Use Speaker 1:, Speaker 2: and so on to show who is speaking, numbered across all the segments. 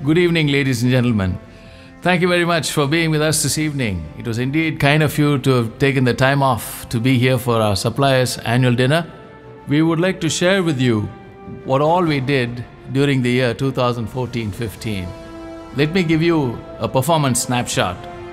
Speaker 1: Good evening, ladies and gentlemen. Thank you very much for being with us this evening. It was indeed kind of you to have taken the time off to be here for our suppliers' annual dinner. We would like to share with you what all we did during the year 2014-15. Let me give you a performance snapshot.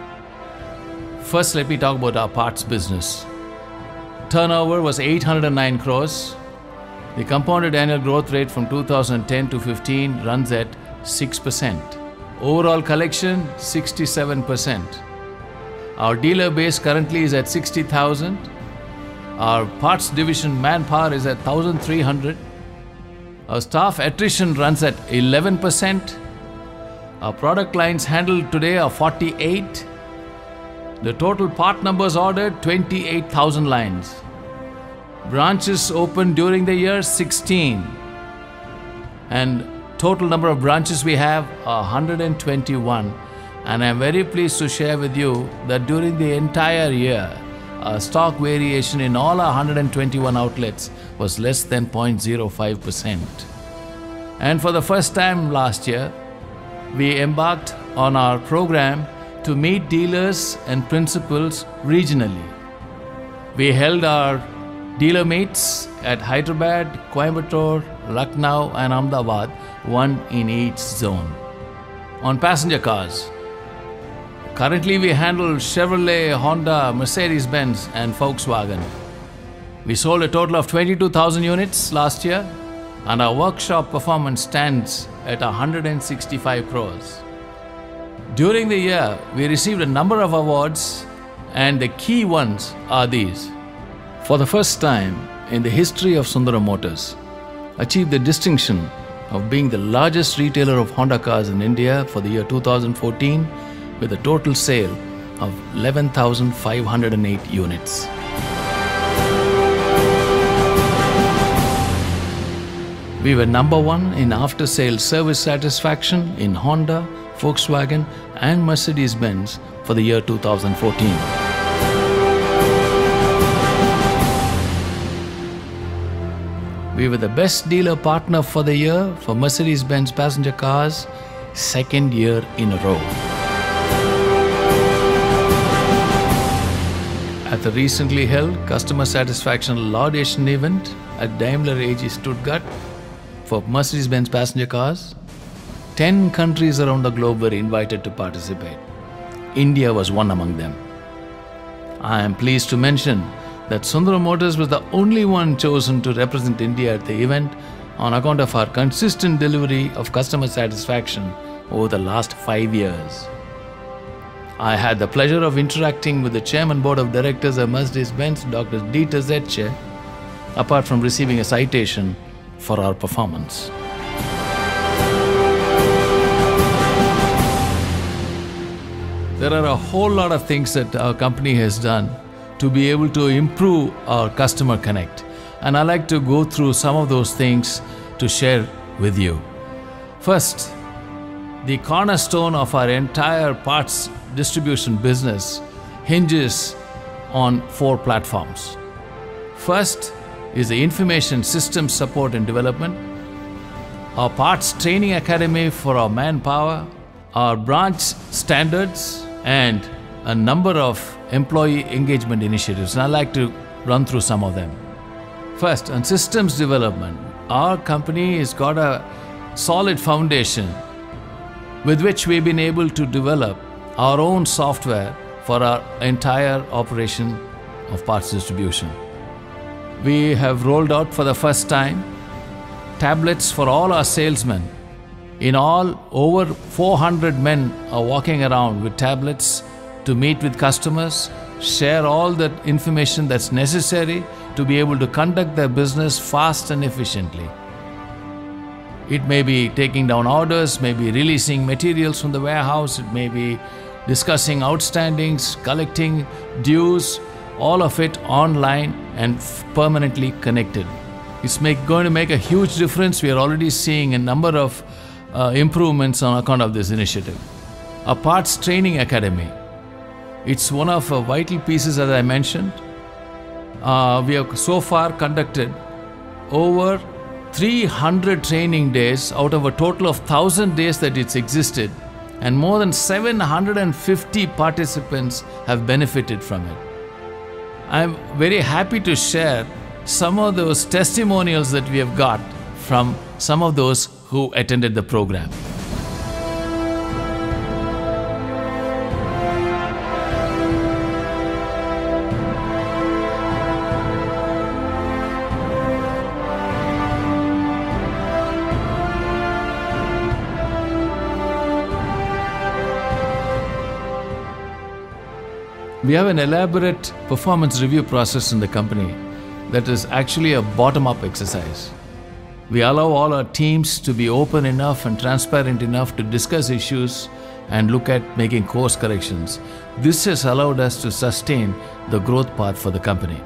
Speaker 1: First, let me talk about our parts business. Turnover was 809 crores. The compounded annual growth rate from 2010 to 15 runs at 6%. Overall collection, 67%. Our dealer base currently is at 60,000. Our parts division manpower is at 1,300. Our staff attrition runs at 11%. Our product lines handled today are 48. The total part numbers ordered, 28,000 lines. Branches opened during the year, 16. And total number of branches we have are 121. And I'm very pleased to share with you that during the entire year, our stock variation in all our 121 outlets was less than 0.05%. And for the first time last year, we embarked on our program to meet dealers and principals regionally. We held our dealer meets at Hyderabad, Coimbatore, Lucknow and Ahmedabad, one in each zone. On passenger cars, currently we handle Chevrolet, Honda, Mercedes-Benz and Volkswagen. We sold a total of 22,000 units last year and our workshop performance stands at 165 crores. During the year, we received a number of awards and the key ones are these. For the first time in the history of Sundaram Motors, achieved the distinction of being the largest retailer of Honda cars in India for the year 2014 with a total sale of 11,508 units. We were number one in after-sales service satisfaction in Honda, Volkswagen and Mercedes-Benz for the year 2014. We were the best dealer partner for the year for Mercedes-Benz passenger cars, second year in a row. At the recently held Customer Satisfaction Laudation event at Daimler AG Stuttgart for Mercedes-Benz passenger cars, 10 countries around the globe were invited to participate. India was one among them. I am pleased to mention that Sundaram Motors was the only one chosen to represent India at the event on account of our consistent delivery of customer satisfaction over the last 5 years. I had the pleasure of interacting with the Chairman Board of Directors of Mercedes-Benz, Dr. Dieter Zetsche, apart from receiving a citation for our performance. There are a whole lot of things that our company has done to be able to improve our customer connect. And I'd like to go through some of those things to share with you. First, the cornerstone of our entire parts distribution business hinges on 4 platforms. First is the information systems support and development, our parts training academy for our manpower, our branch standards, and a number of employee engagement initiatives, and I'd like to run through some of them. First, on systems development, our company has got a solid foundation with which we've been able to develop our own software for our entire operation of parts distribution. We have rolled out for the first time tablets for all our salesmen. In all, over 400 men are walking around with tablets to meet with customers, share all the information that's necessary to be able to conduct their business fast and efficiently. It may be taking down orders, maybe releasing materials from the warehouse, it may be discussing outstandings, collecting dues, all of it online and permanently connected. It's going to make a huge difference. We are already seeing a number of improvements on account of this initiative. Our Parts Training Academy. It's one of the vital pieces, as I mentioned. We have so far conducted over 300 training days out of a total of 1,000 days that it's existed, and more than 750 participants have benefited from it. I'm very happy to share some of those testimonials that we have got from some of those who attended the program. We have an elaborate performance review process in the company that is actually a bottom-up exercise. We allow all our teams to be open enough and transparent enough to discuss issues and look at making course corrections. This has allowed us to sustain the growth path for the company.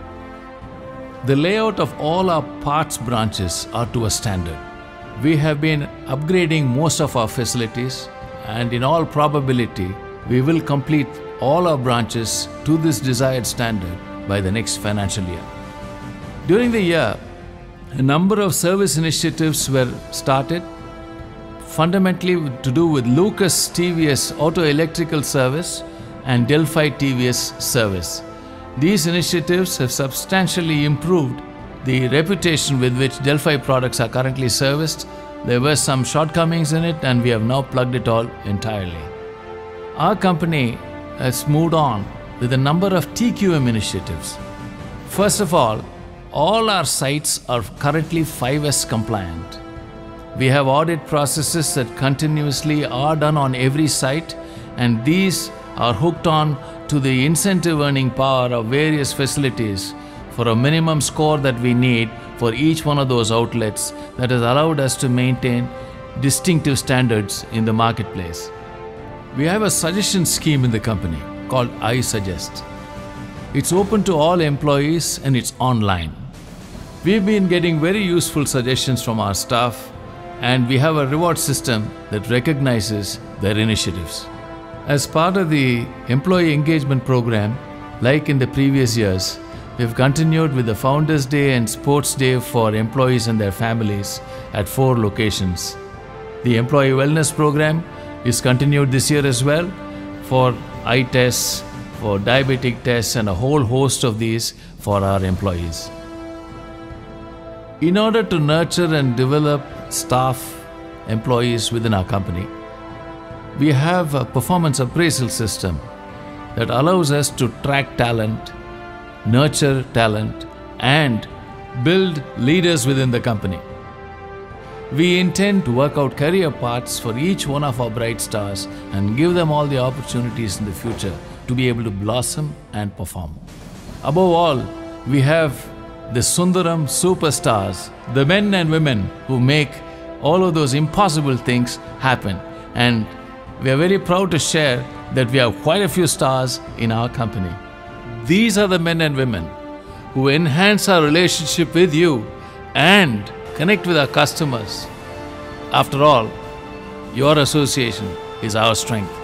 Speaker 1: The layout of all our parts branches are to a standard. We have been upgrading most of our facilities, and in all probability, we will complete all our branches to this desired standard by the next financial year. During the year, a number of service initiatives were started, fundamentally to do with Lucas TVS Auto Electrical Service and Delphi TVS Service. These initiatives have substantially improved the reputation with which Delphi products are currently serviced. There were some shortcomings in it, and we have now plugged it all entirely. Our company has moved on with a number of TQM initiatives. First of all our sites are currently 5S compliant. We have audit processes that continuously are done on every site, and these are hooked on to the incentive earning power of various facilities for a minimum score that we need for each one of those outlets that has allowed us to maintain distinctive standards in the marketplace. We have a suggestion scheme in the company called iSuggest. It's open to all employees and it's online. We've been getting very useful suggestions from our staff, and we have a reward system that recognizes their initiatives. As part of the employee engagement program, like in the previous years, we've continued with the Founders Day and Sports Day for employees and their families at 4 locations. The employee wellness program is continued this year as well for eye tests, for diabetic tests, and a whole host of these for our employees. In order to nurture and develop staff, employees within our company, we have a performance appraisal system that allows us to track talent, nurture talent, and build leaders within the company. We intend to work out career paths for each one of our bright stars and give them all the opportunities in the future to be able to blossom and perform. Above all, we have the Sundaram superstars, the men and women who make all of those impossible things happen. And we are very proud to share that we have quite a few stars in our company. These are the men and women who enhance our relationship with you and connect with our customers. After all, your association is our strength.